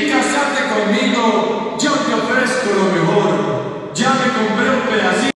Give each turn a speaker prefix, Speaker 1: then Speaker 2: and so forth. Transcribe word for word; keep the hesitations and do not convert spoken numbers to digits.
Speaker 1: quieres casarte conmigo, yo te ofrezco lo mejor. Ya me compré un pedacito.